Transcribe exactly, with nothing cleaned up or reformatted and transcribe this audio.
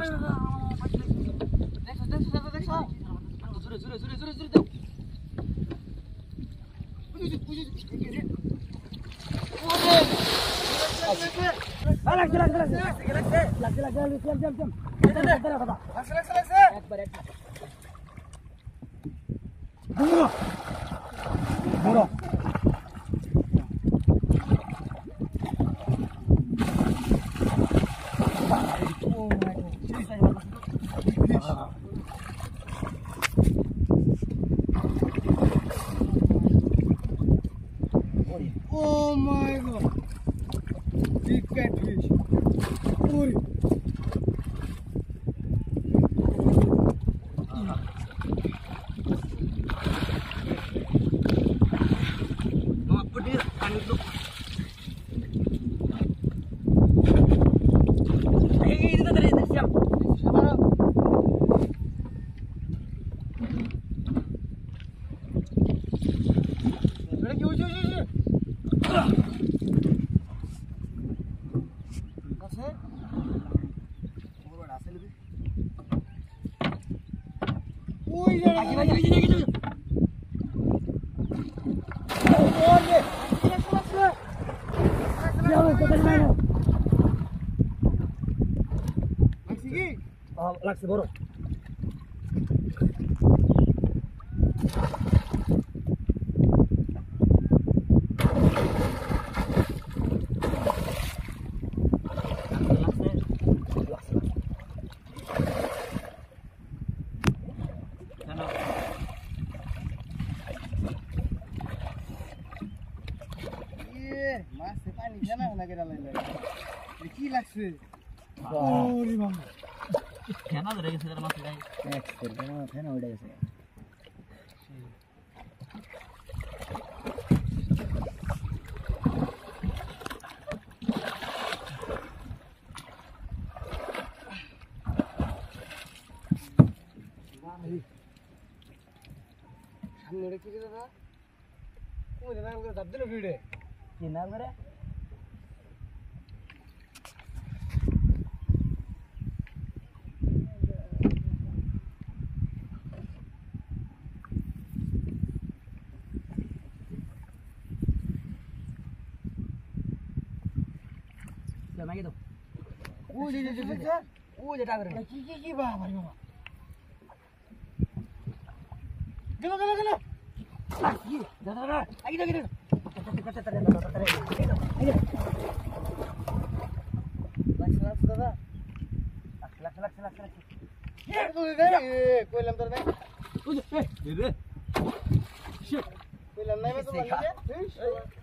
Oh my god! Big catfish! Oi! Mama put it on the look. Hey, ini tadi tadi siap. Siapa? Lagi uji uji uji. Kasih. Murah asal lebih. Woi, lagi lagi lagi lagi. Oh, ye. Kelas kelas. Jangan tekan main. Lagi. Oh, lagi baru. Mas, पानी छैन लगेर लैले के लाग्छ ओरी मामा खाना धरेको छ तर मासु गाई एक्सपर्ट गर्न छैन उडेको छ मामी हामीले के गर्छ त को नाम गरेर धद्दिलो भिडे के नाम गरे क्या मागे तो ओ जे जे जे ओ जे टागर के के के बा भाइ मामा गलो गलो गलो ये दादा दादा आइ दे आइ कोई लम नहीं मैं तो